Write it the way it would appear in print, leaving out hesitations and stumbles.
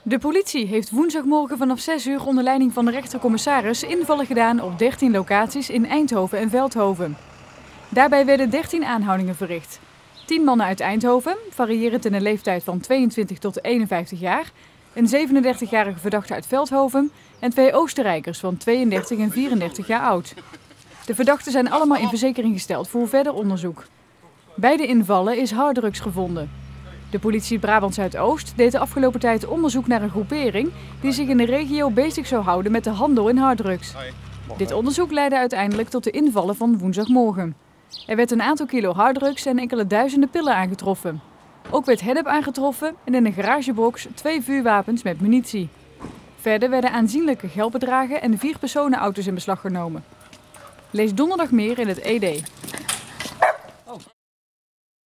De politie heeft woensdagmorgen vanaf 6 uur onder leiding van de rechtercommissaris invallen gedaan op 13 locaties in Eindhoven en Veldhoven. Daarbij werden 13 aanhoudingen verricht. 10 mannen uit Eindhoven, variërend in een leeftijd van 22 tot 51 jaar, een 37-jarige verdachte uit Veldhoven en 2 Oostenrijkers van 32 en 34 jaar oud. De verdachten zijn allemaal in verzekering gesteld voor verder onderzoek. Bij de invallen is harddrugs gevonden. De politie Brabant Zuidoost deed de afgelopen tijd onderzoek naar een groepering die zich in de regio bezig zou houden met de handel in harddrugs. Dit onderzoek leidde uiteindelijk tot de invallen van woensdagmorgen. Er werd een aantal kilo harddrugs en enkele duizenden pillen aangetroffen. Ook werd hennep aangetroffen en in een garagebox 2 vuurwapens met munitie. Verder werden aanzienlijke geldbedragen en 4 personenauto's in beslag genomen. Lees donderdag meer in het ED.